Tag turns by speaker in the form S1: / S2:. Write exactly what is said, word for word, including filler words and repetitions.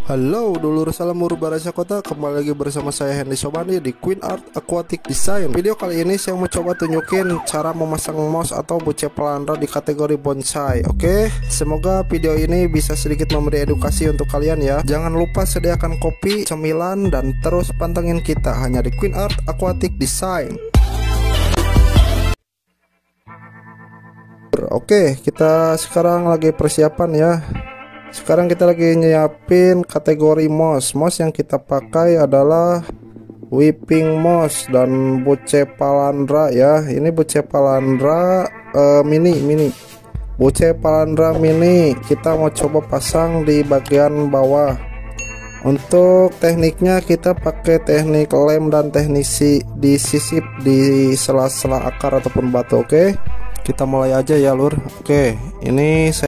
S1: Halo dulur, salam Barasa Kota. Kembali lagi bersama saya Hendy Sobandi di Queen Art Aquatic Design. Video kali ini saya mau coba tunjukin cara memasang moss atau buce pelandra di kategori bonsai. Oke, semoga video ini bisa sedikit memberi edukasi untuk kalian ya. Jangan lupa sediakan kopi, cemilan, dan terus pantengin kita hanya di Queen Art Aquatic Design. Oke, kita sekarang lagi persiapan ya. Sekarang kita lagi nyiapin kategori moss. Moss yang kita pakai adalah whipping moss dan buce palandra ya. Ini buce palandra uh, mini mini. Buce palandra mini kita mau coba pasang di bagian bawah. Untuk tekniknya kita pakai teknik lem dan teknisi disisip di sela-sela akar ataupun batu. Oke, kita mulai aja ya lur. Oke, ini saya